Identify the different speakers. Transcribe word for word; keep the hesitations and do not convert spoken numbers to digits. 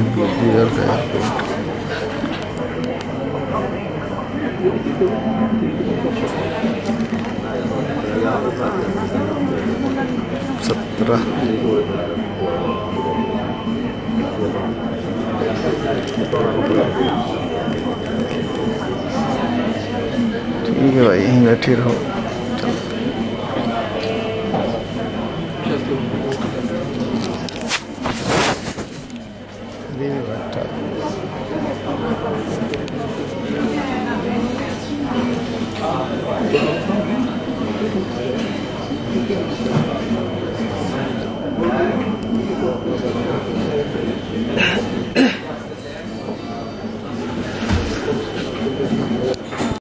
Speaker 1: BGL का airport. सत्रह ठीक है भाई, यहीं बैठे रहो। बैठा